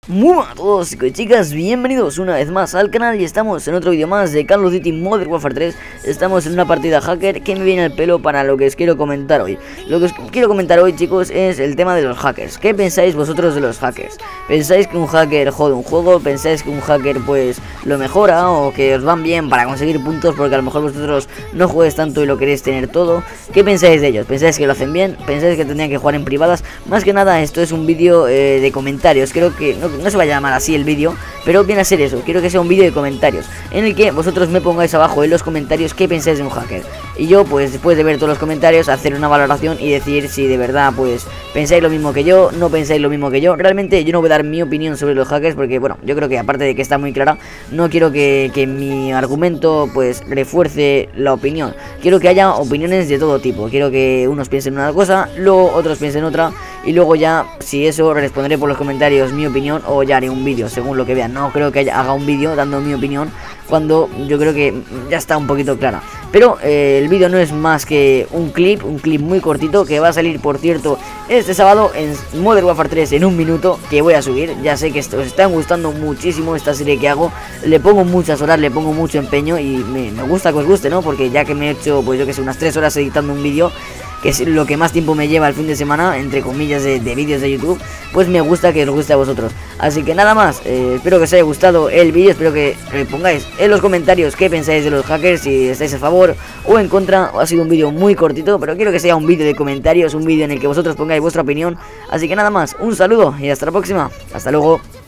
Muy buenas a todos chicos y chicas, bienvenidos una vez más al canal y estamos en otro vídeo más de Call of Duty Modern Warfare 3. Estamos en una partida hacker que me viene al pelo para lo que os quiero comentar hoy. Lo que os quiero comentar hoy, chicos, es el tema de los hackers. ¿Qué pensáis vosotros de los hackers? ¿Pensáis que un hacker jode un juego? ¿Pensáis que un hacker pues lo mejora o que os van bien para conseguir puntos porque a lo mejor vosotros no juguéis tanto y lo queréis tener todo? ¿Qué pensáis de ellos? ¿Pensáis que lo hacen bien? ¿Pensáis que tendrían que jugar en privadas? Más que nada esto es un vídeo de comentarios. Creo que no se va a llamar así el vídeo, pero viene a ser eso. Quiero que sea un vídeo de comentarios en el que vosotros me pongáis abajo en los comentarios qué pensáis de un hacker, y yo pues después de ver todos los comentarios hacer una valoración y decir si de verdad pues pensáis lo mismo que yo, no pensáis lo mismo que yo. Realmente yo no voy a dar mi opinión sobre los hackers porque bueno, yo creo que aparte de que está muy clara, no quiero que mi argumento pues refuerce la opinión. Quiero que haya opiniones de todo tipo. Quiero que unos piensen una cosa, luego otros piensen otra, y luego ya si eso responderé por los comentarios mi opinión o ya haré un vídeo según lo que vean. No creo que haga un vídeo dando mi opinión cuando yo creo que ya está un poquito clara. Pero el vídeo no es más que un clip muy cortito que va a salir, por cierto, este sábado en Modern Warfare 3 en un minuto, que voy a subir. Ya sé que os está gustando muchísimo esta serie que hago, le pongo muchas horas, le pongo mucho empeño y me gusta que os guste, ¿no? Porque ya que me he hecho, pues yo que sé, unas 3 horas editando un vídeo, que es lo que más tiempo me lleva el fin de semana, entre comillas, de vídeos de YouTube, pues me gusta que os guste a vosotros. Así que nada más, espero que os haya gustado el vídeo, espero que pongáis en los comentarios qué pensáis de los hackers, si estáis a favor o en contra. Ha sido un vídeo muy cortito, pero quiero que sea un vídeo de comentarios, un vídeo en el que vosotros pongáis vuestra opinión. Así que nada más, un saludo y hasta la próxima, hasta luego.